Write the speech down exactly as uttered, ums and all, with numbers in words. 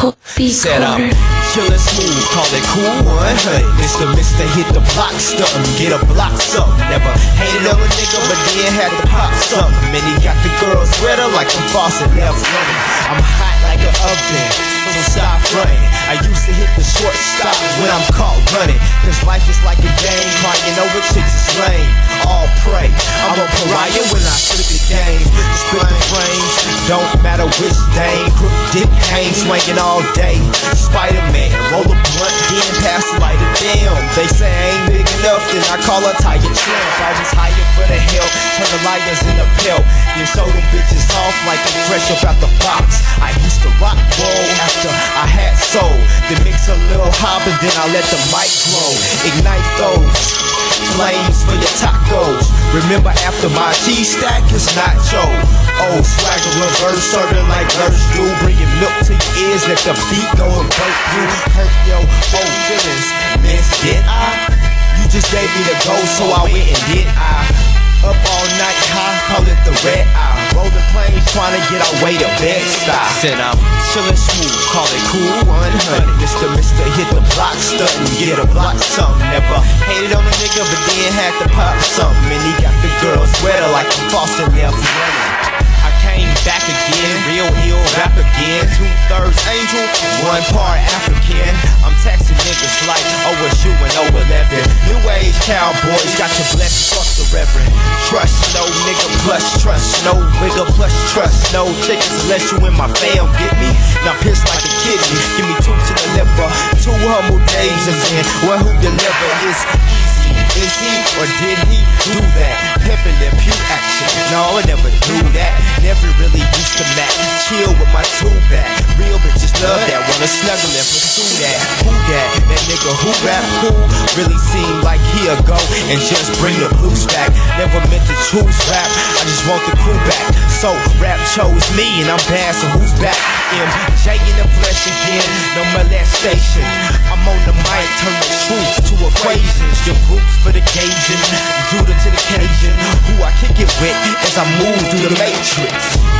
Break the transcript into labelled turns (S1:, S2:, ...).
S1: Set up, chillin' smooth, call it cool one hundred. Mister Mister hit the block stuntin', get a block something. Never hated on a nigga, but then had to pop something. And he got the girls sweater like a faucet left running. I'm hot like an oven, so stop running. I used to hit the short stop when I'm caught running. Cause life is like a game, crying over chicks is lame. All pray, I'm a pariah when I split the game. Split the frames, don't matter which dame. Crook dick hang, swinging all day. Spider-Man, roll a blunt, then pass the lighter. Damn, they say I ain't big enough, then I call a tiger tramp. I was higher for the help, turn the liars in the pelt. Then show them bitches off like they fresh up out the box. I used to rock roll after I had soul. Then mix a little hop and then I let the mic glow. Ignite those flames for your tacos. Remember after my cheese stack is nacho. Oh, swagger reverse, serving like verse do. Bringing milk to your ears, let the beat go and burp you. Hurt your whole feelings, miss, did I? You just gave me the go, so I went and did I? Up all night high, call it the red eye. Rolling planes, trying to get our way to Bed-Stuy. Said I'm chillin' smooth, call it cool one hundred. Mister Mister hit the block stuntin', get a block something. Never hated on a nigga, but then had to pop something. And he got the girl sweater like a faucet left running. I came back again, real ill rap again. Two thirds angel, one part African. I'm texting niggas like O S U and O eleven. New age cowboys, got your blessed, fuck the reverend. Trust no nigga plus trust, no wiggle plus trust, no tickets unless you in my fam get me. Now pissed like a kidney, give me two to the liver. Two humble days and then one who deliver is easy. Is he or did he do that? Pimpin' and pew action. No, I never do that. Never really used to match. Chill with my two back. Real bitches love that. Wanna snuggle and pursue that. Who that? That nigga who rap who really seem like he'll go and just bring the blues back. Never meant to choose rap. I just want the crew back. So rap chose me and I'm bad. So who's back? M J in the flesh again. No molestation. I'm on the mic. Turn the truth to equations. Your groups for the Cajun, Judah to the Cajun. Who I kick it with as I move through the matrix.